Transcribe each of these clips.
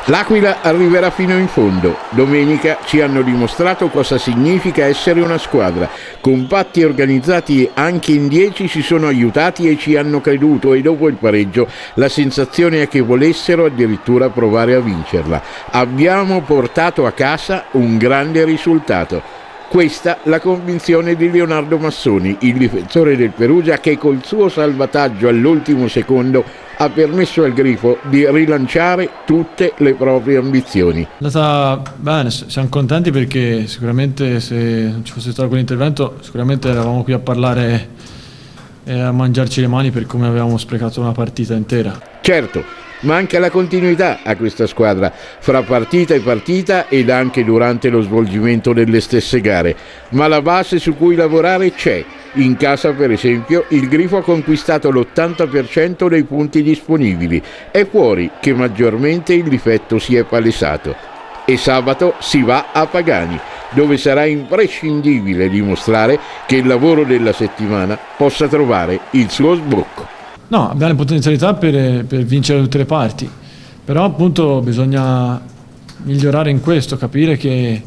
L'Aquila arriverà fino in fondo. Domenica ci hanno dimostrato cosa significa essere una squadra. Compatti e organizzati anche in 10 si sono aiutati e ci hanno creduto, e dopo il pareggio la sensazione è che volessero addirittura provare a vincerla. Abbiamo portato a casa un grande risultato. Questa la convinzione di Leonardo Massoni, il difensore del Perugia, che col suo salvataggio all'ultimo secondo ha permesso al Grifo di rilanciare tutte le proprie ambizioni. È andata bene, siamo contenti perché sicuramente se non ci fosse stato quell'intervento sicuramente eravamo qui a parlare e a mangiarci le mani per come avevamo sprecato una partita intera. Certo, manca la continuità a questa squadra fra partita e partita ed anche durante lo svolgimento delle stesse gare, ma la base su cui lavorare c'è. In casa, per esempio, il Grifo ha conquistato l'80% dei punti disponibili. È fuori che maggiormente il difetto si è palesato. E sabato si va a Pagani, dove sarà imprescindibile dimostrare che il lavoro della settimana possa trovare il suo sbocco. No, abbiamo le potenzialità per vincere tutte le parti, però appunto bisogna migliorare in questo, capire che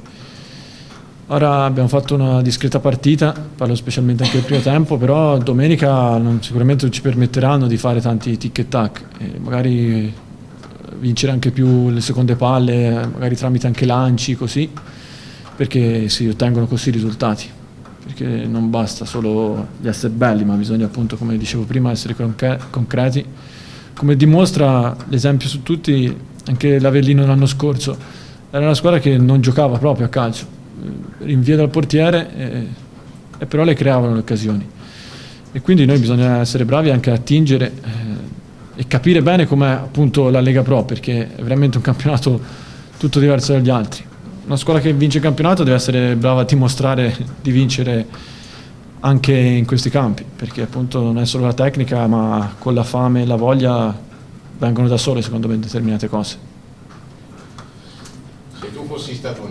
ora abbiamo fatto una discreta partita, parlo specialmente anche del primo tempo, però domenica sicuramente non ci permetteranno di fare tanti tic e tac, e magari vincere anche più le seconde palle, magari tramite anche lanci, così, perché si ottengono così i risultati. Perché non basta solo di essere belli, ma bisogna appunto, come dicevo prima, essere concreti. Come dimostra l'esempio su tutti, anche l'Avellino l'anno scorso era una squadra che non giocava proprio a calcio, rinvia dal portiere e però le creavano le occasioni. E quindi noi bisogna essere bravi anche a attingere e capire bene com'è appunto la Lega Pro, perché è veramente un campionato tutto diverso dagli altri. Una squadra che vince il campionato deve essere brava a dimostrare di vincere anche in questi campi, perché appunto non è solo la tecnica, ma con la fame e la voglia vengono da sole, secondo me, determinate cose. Se tu fossi stato